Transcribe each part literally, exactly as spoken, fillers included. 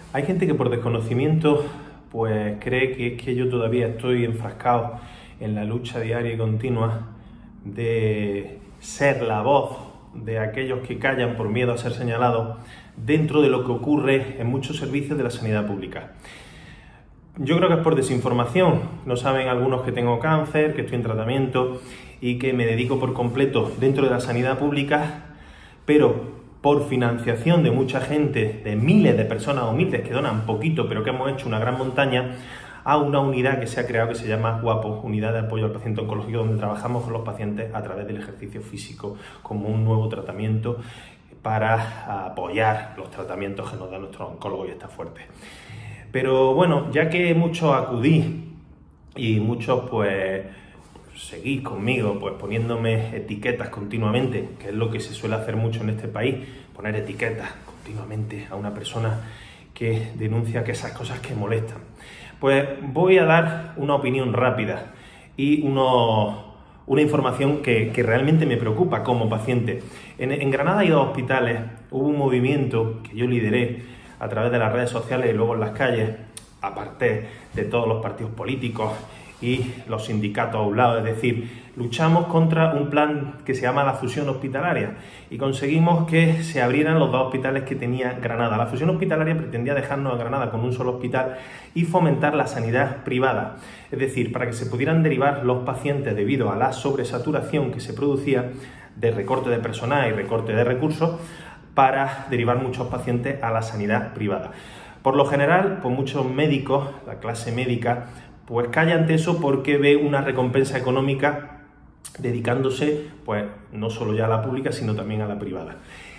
Hay gente que por desconocimiento pues cree que es que yo todavía estoy enfrascado en la lucha diaria y continua de ser la voz de aquellos que callan por miedo a ser señalados dentro de lo que ocurre en muchos servicios de la sanidad pública. Yo creo que es por desinformación. No saben algunos que tengo cáncer, que estoy en tratamiento y que me dedico por completo dentro de la sanidad pública, pero por financiación de mucha gente, de miles de personas humildes que donan poquito, pero que hemos hecho una gran montaña, a una unidad que se ha creado que se llama WAPO, Unidad de Apoyo al Paciente Oncológico, donde trabajamos con los pacientes a través del ejercicio físico como un nuevo tratamiento para apoyar los tratamientos que nos da nuestro oncólogo y está fuerte. Pero bueno, ya que muchos acudís y muchos pues seguís conmigo pues poniéndome etiquetas continuamente, que es lo que se suele hacer mucho en este país, poner etiquetas continuamente a una persona que denuncia que esas cosas que molestan, pues voy a dar una opinión rápida y uno, una información que, que realmente me preocupa como paciente. En, en Granada hay dos hospitales, hubo un movimiento que yo lideré a través de las redes sociales y luego en las calles, aparte de todos los partidos políticos y los sindicatos a un lado, es decir, luchamos contra un plan que se llama la fusión hospitalaria y conseguimos que se abrieran los dos hospitales que tenía Granada. La fusión hospitalaria pretendía dejarnos a Granada con un solo hospital y fomentar la sanidad privada, es decir, para que se pudieran derivar los pacientes debido a la sobresaturación que se producía de recorte de personal y recorte de recursos para derivar muchos pacientes a la sanidad privada. Por lo general, pues muchos médicos, la clase médica, pues calla ante eso porque ve una recompensa económica dedicándose, pues no solo ya a la pública, sino también a la privada.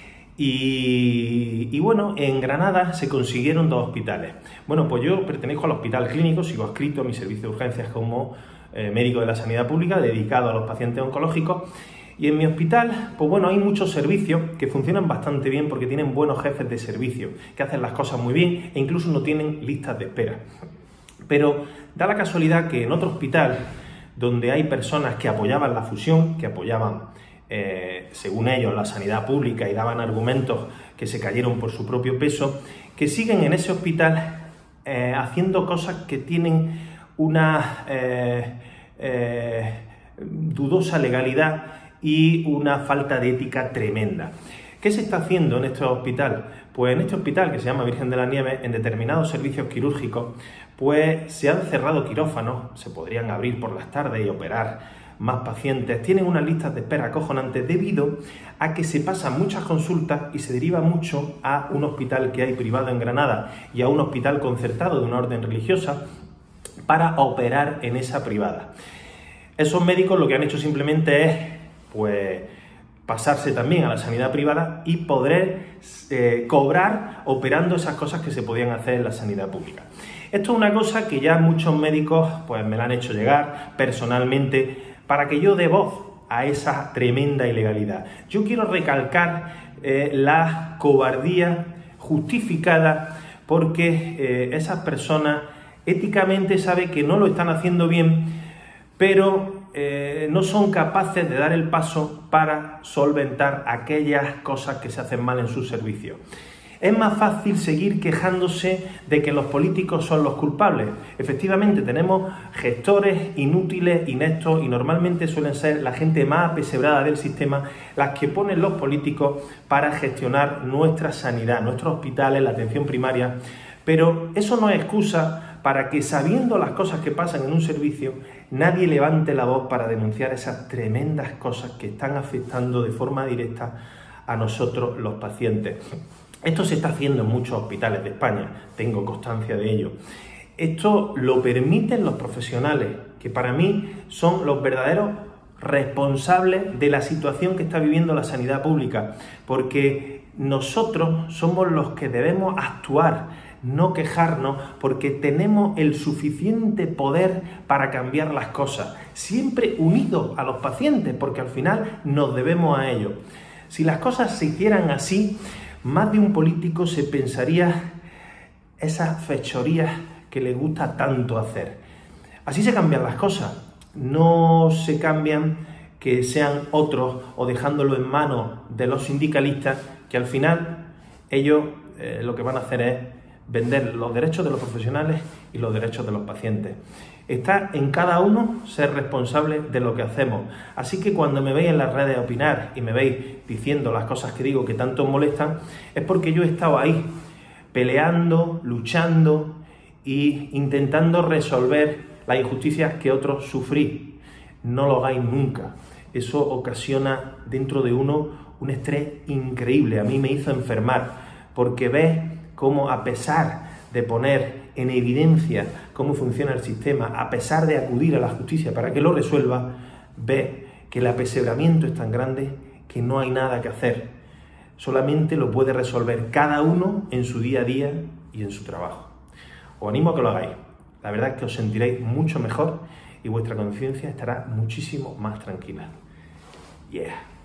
Y, y bueno, en Granada se consiguieron dos hospitales. Bueno, pues yo pertenezco al Hospital Clínico, sigo adscrito a mi servicio de urgencias como eh, médico de la sanidad pública, dedicado a los pacientes oncológicos. Y en mi hospital, pues bueno, hay muchos servicios que funcionan bastante bien porque tienen buenos jefes de servicio, que hacen las cosas muy bien e incluso no tienen listas de espera. Pero da la casualidad que en otro hospital, donde hay personas que apoyaban la fusión, que apoyaban, eh, según ellos, la sanidad pública y daban argumentos que se cayeron por su propio peso, que siguen en ese hospital eh, haciendo cosas que tienen una eh, eh, dudosa legalidad y una falta de ética tremenda. ¿Qué se está haciendo en este hospital? Pues en este hospital, que se llama Virgen de la Nieves, en determinados servicios quirúrgicos, pues se han cerrado quirófanos, se podrían abrir por las tardes y operar más pacientes. Tienen unas listas de espera acojonantes debido a que se pasan muchas consultas y se deriva mucho a un hospital que hay privado en Granada y a un hospital concertado de una orden religiosa para operar en esa privada. Esos médicos lo que han hecho simplemente es, pues, pasarse también a la sanidad privada y poder eh, cobrar operando esas cosas que se podían hacer en la sanidad pública. Esto es una cosa que ya muchos médicos pues, me la han hecho llegar personalmente para que yo dé voz a esa tremenda ilegalidad. Yo quiero recalcar eh, la cobardía justificada porque eh, esas personas éticamente saben que no lo están haciendo bien, pero Eh, no son capaces de dar el paso para solventar aquellas cosas que se hacen mal en su servicio. Es más fácil seguir quejándose de que los políticos son los culpables. Efectivamente, tenemos gestores inútiles, ineptos, y normalmente suelen ser la gente más apesebrada del sistema las que ponen los políticos para gestionar nuestra sanidad, nuestros hospitales, la atención primaria. Pero eso no es excusa para que, sabiendo las cosas que pasan en un servicio, nadie levante la voz para denunciar esas tremendas cosas que están afectando de forma directa a nosotros los pacientes. Esto se está haciendo en muchos hospitales de España, tengo constancia de ello. Esto lo permiten los profesionales, que para mí son los verdaderos responsables de la situación que está viviendo la sanidad pública, porque nosotros somos los que debemos actuar, no quejarnos, porque tenemos el suficiente poder para cambiar las cosas, siempre unidos a los pacientes, porque al final nos debemos a ellos. Si las cosas se hicieran así, más de un político se pensaría esas fechorías que le gusta tanto hacer. Así se cambian las cosas, no se cambian que sean otros o dejándolo en manos de los sindicalistas, que al final ellos eh, lo que van a hacer es vender los derechos de los profesionales y los derechos de los pacientes. Está en cada uno ser responsable de lo que hacemos. Así que cuando me veis en las redes opinar y me veis diciendo las cosas que digo que tanto os molestan, es porque yo he estado ahí, peleando, luchando e intentando resolver las injusticias que otros sufrís. No lo hagáis nunca. Eso ocasiona dentro de uno un estrés increíble. A mí me hizo enfermar, porque ves cómo, a pesar de poner en evidencia cómo funciona el sistema, a pesar de acudir a la justicia para que lo resuelva, ves que el apesebramiento es tan grande que no hay nada que hacer. Solamente lo puede resolver cada uno en su día a día y en su trabajo. Os animo a que lo hagáis. La verdad es que os sentiréis mucho mejor y vuestra conciencia estará muchísimo más tranquila. Yeah.